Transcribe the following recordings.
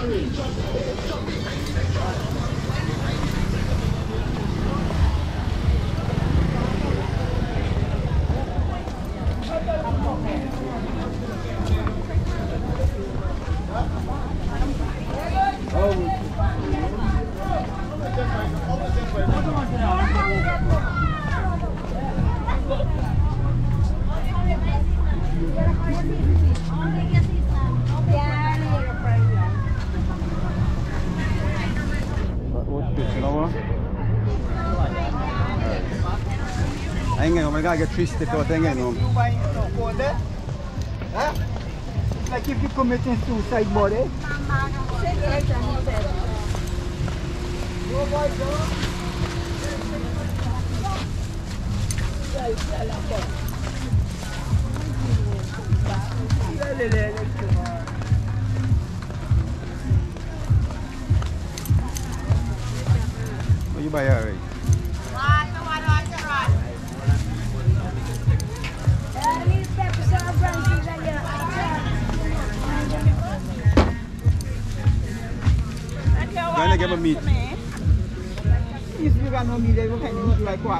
I gotta get twisted out again. You buying no phone there? Huh? It's like if you committing suicide, buddy. Go boy, go. What you buy already? Gonna get a meat. If you got no meat, they will kind like one.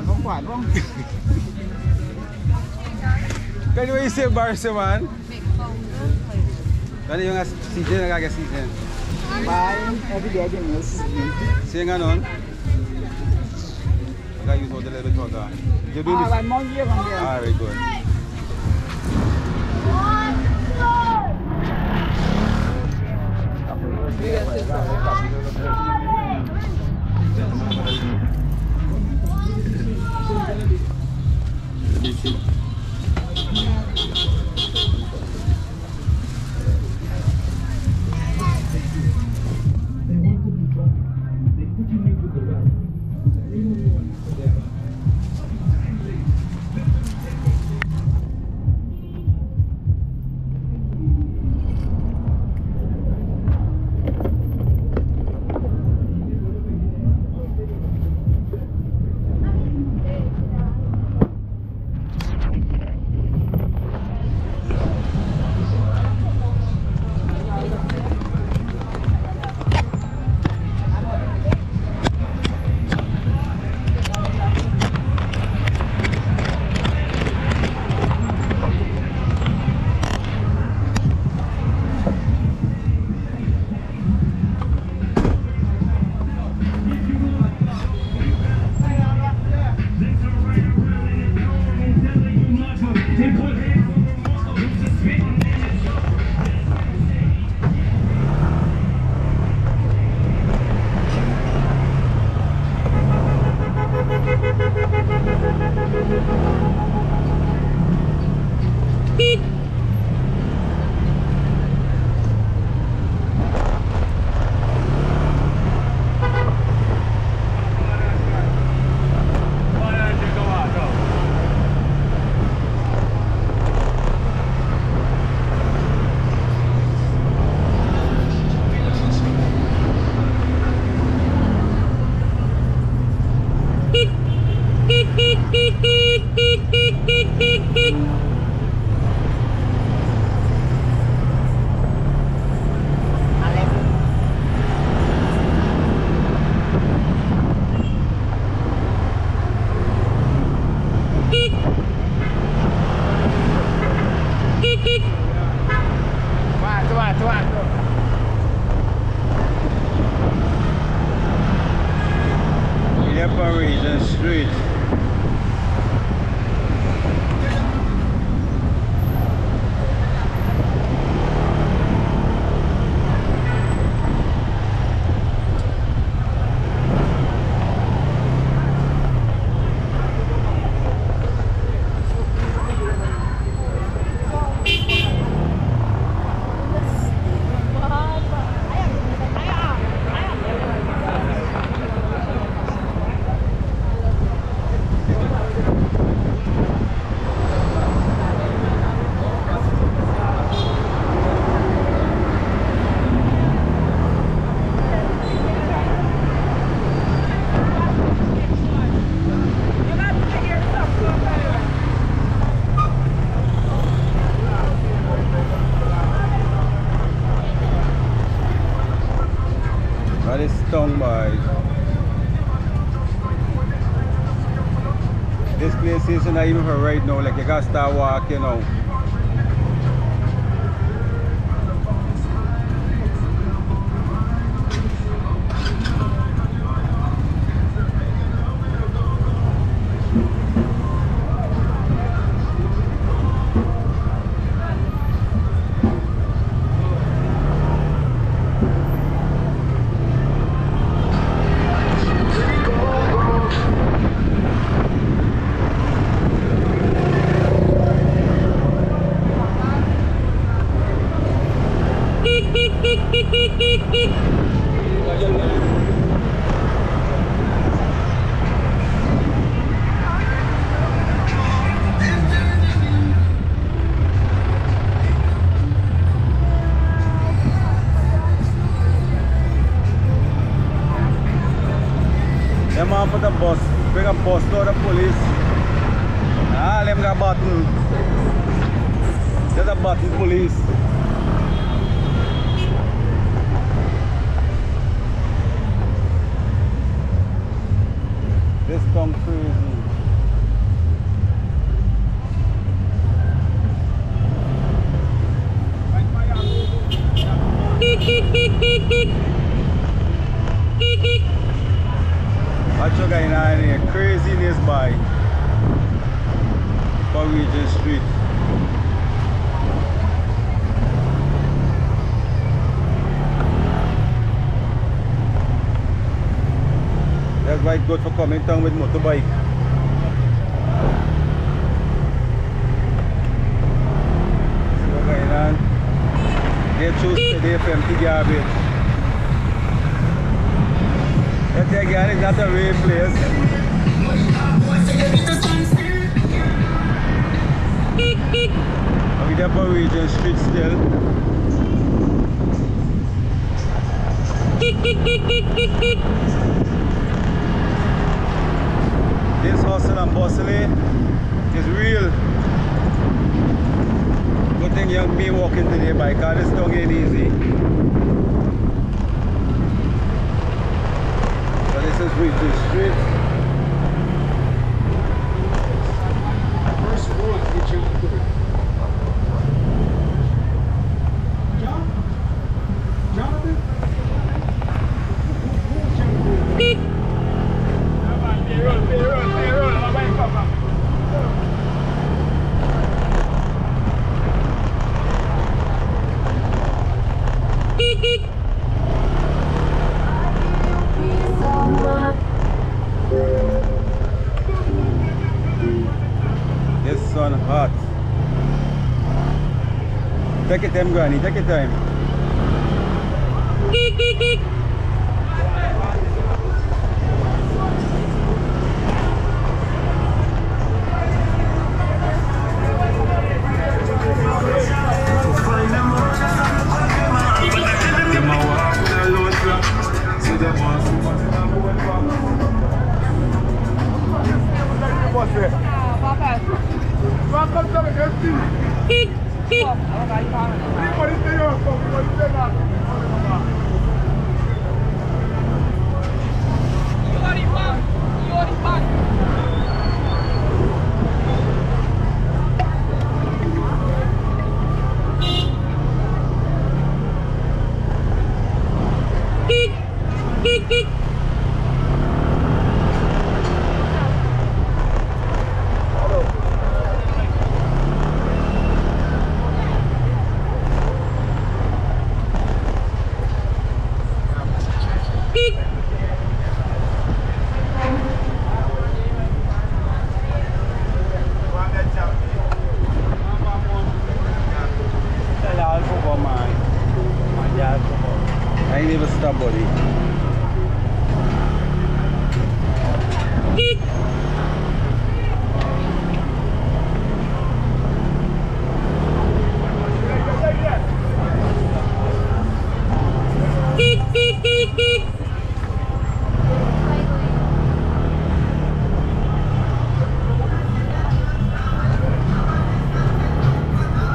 Can you say Barca, man? Can you get season? I get season. Buying every day, you know, Saying on. I got use all the little bit more. You do this. Ah, very good. Parisian street. town, boys. This place is not even for right now, like you gotta start walking out. Them on for the bus, bring a bus load of police. Ah, them got button. There's a button police. This town crazy. What you going on here? Craziness by Regent Street. That's why it's good for coming down with motorbike. See what's going on? They choose today for empty garbage. That again is not a real place. We're there for Regent Street still. This hustle and bustle is real. Good thing young me walking today by car, this don't get easy. So this is Regent Street. First one, get you good. Jonathan? This sun hot. Take your time, Granny, take your time. I ain't even stop, buddy.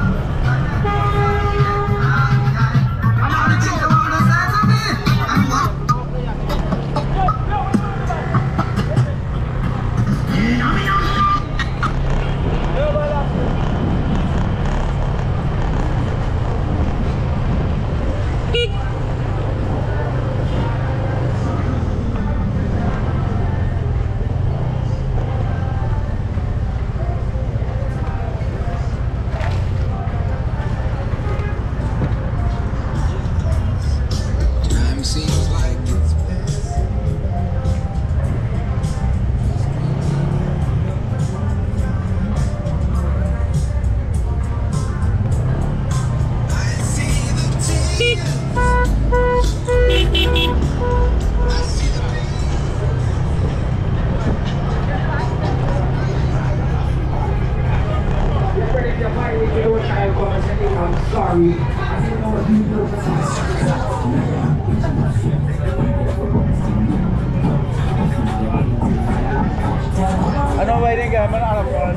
I'm I know why they get me out of fun.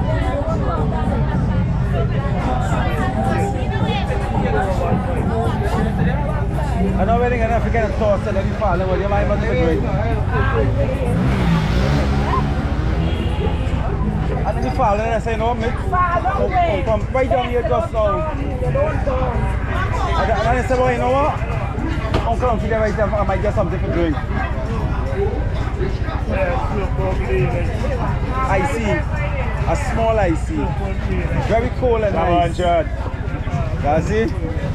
I know why they get to get a toss and then you fall over. You might must be great. And then you fall and I say, no, me. Come right down here just now. And I say, well, you know what? I'm coming to get right there. I might get something to drink. I see. A small I see. Very cool and nice. You see?